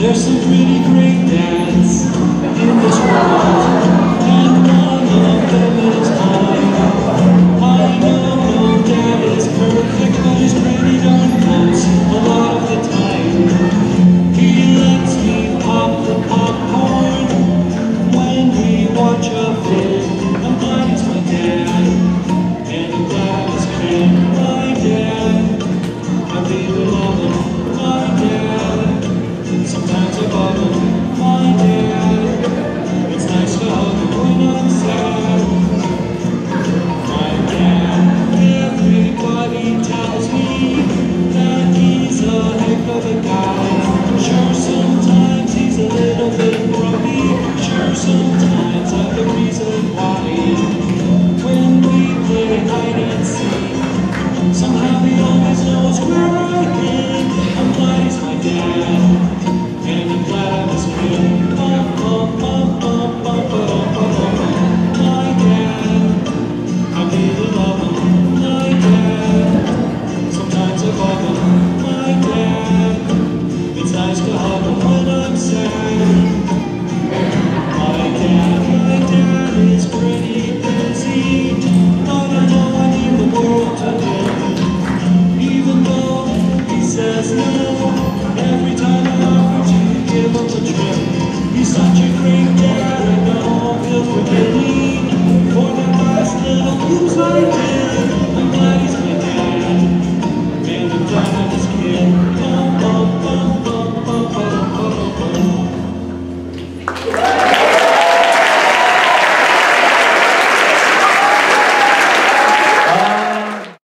There's some pretty great dads in this world, and one of them is mine. I know no dad is perfect, but he's pretty darn close a lot of the time. He lets me pop the popcorn when we watch a film. I'm glad he's my dad, and I'm glad I was him. My dad, I really love him. My dad, sometimes I bug him. My dad, it's nice to hug him when I'm sad. My dad, everybody tells me that he's a heck of a guy. Sure, sometimes he's a little bit grumpy. Sure, sometimes I'm the reason why. When we play hide and seek, somehow he always knows where I've been. I'm glad he's my dad, and I'm glad I was him. My dad, I really love him. My dad, sometimes I bug him. My dad, it's nice to hug him when I'm sad. My dad is pretty busy, but I know I mean the world to him. Even though he says no.